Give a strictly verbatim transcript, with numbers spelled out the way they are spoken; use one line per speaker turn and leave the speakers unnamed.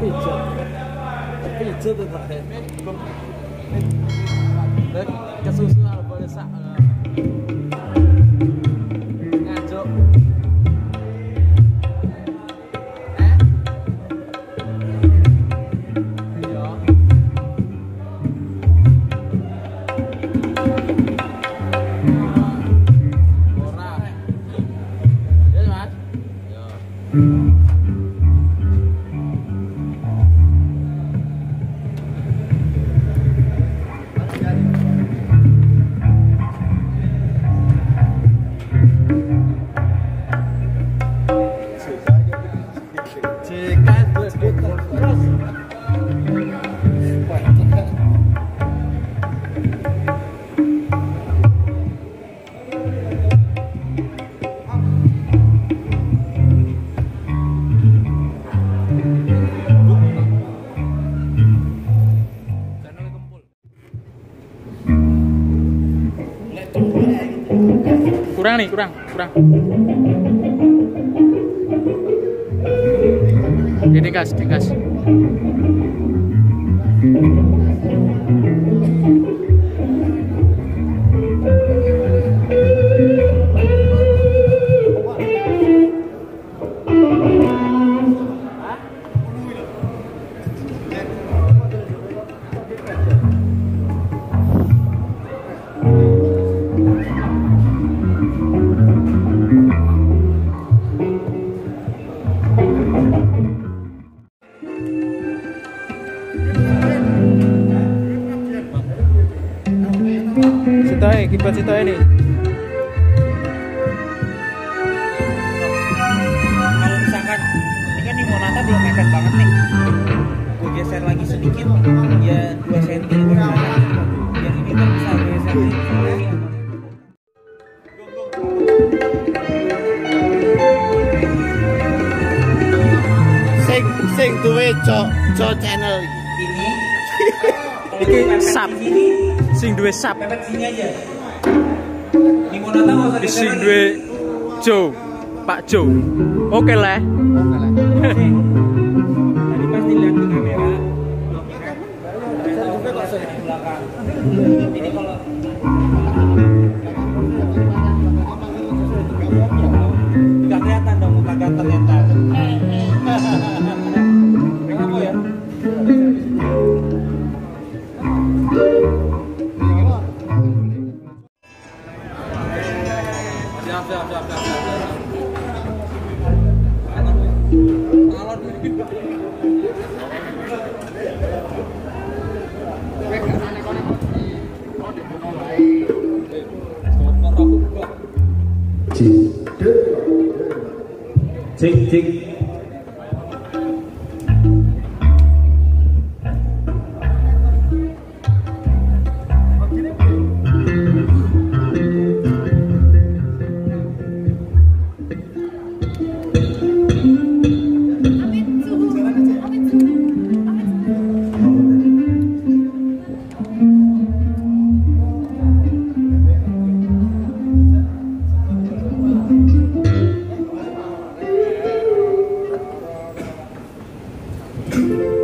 Pijat. Pijat itu teh. Dan kesusuan boleh sak. Ngajuk. Eh? Iya. Ora. Ya, Mas. Yo.
Kurang nih, kurang, kurang. Ini gas, ini gas. Sitoe, kibat sitoe nih.
Kalau misalkan ini kan di Monata belum mepet banget nih, gue geser lagi sedikit ya dua senti yang ini kan bisa geser lagi.
Sing sing duwe cok cok channel
Ini
Iki sap. Sing duwe sap.
mepet sini aja. Di Monata nggak usah geser
Sing
lagi.
duwe Jo, Pak Jo. Oke lah.
Tadi pas dilihat di kamera, ternyata overload di belakang. Ini kalau nggak kelihatan dong muka ganteng ya ntar. Kenapa ya? Siap, siap, siap, siap, siap.
Cik cik.
Thank you.